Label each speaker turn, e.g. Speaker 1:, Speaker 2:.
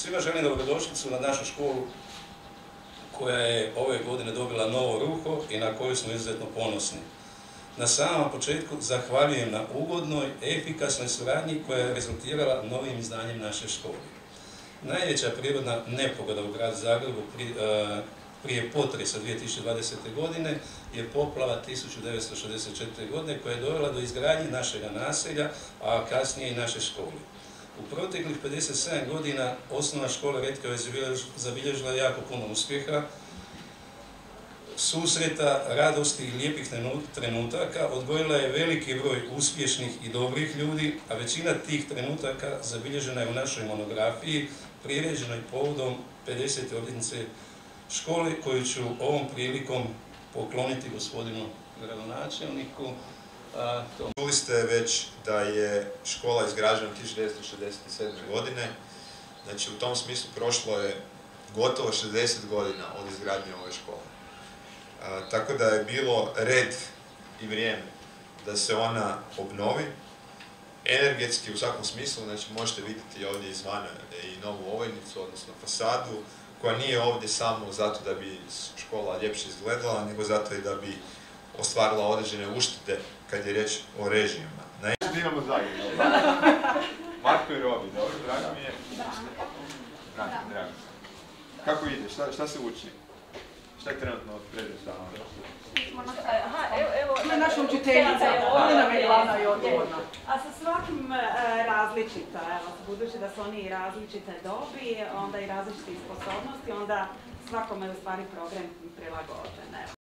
Speaker 1: Svima želim dobrodošlicu na našu školu koja je ove godine dobila novo ruho i na koju smo izuzetno ponosni. Na samom početku zahvaljujem na ugodnoj, efikasnoj suradnji koja je rezultirala novim izdanjem naše škole. Najveća prirodna nepogoda u gradu Zagrebu prije potresa 2020. godine je poplava 1964. godine koja je dovela do izgradnje našega naselja, a kasnije i naše škole. U proteklih 57 godina osnovna škola Retkova je zabilježila jako puno uspjeha, susreta, radosti i lijepih trenutaka, odgojila je veliki broj uspješnih i dobrih ljudi, a većina tih trenutaka zabilježena je u našoj monografiji priređenoj povodom 50. obljetnice škole koju ću ovom prilikom pokloniti gospodinu gradonačelniku.
Speaker 2: Čuli ste već da je škola izgrađena 1967. godine, znači u tom smislu prošlo je gotovo 60 godina od izgradnje ove škole. Tako da je bilo red i vrijeme da se ona obnovi, energetski u svakom smislu, znači možete vidjeti ovdje izvana i novu ovojnicu, odnosno fasadu, koja nije ovdje samo zato da bi škola ljepše izgledala, nego zato i da bi ostvarila određene uštede kad je riječ o režijama. Imamo Zagreb. Marko i Robi, dobro, drago mi je. Drago. Kako ide? Šta se uči? Šta je trenutno predstavljeno?
Speaker 3: Evo, naša učiteljica, ona nam je glavna i odgovorna. A sa svakim različita, budući da su oni različite dobi, onda i različite sposobnosti, onda svakome je u stvari program prilagođen.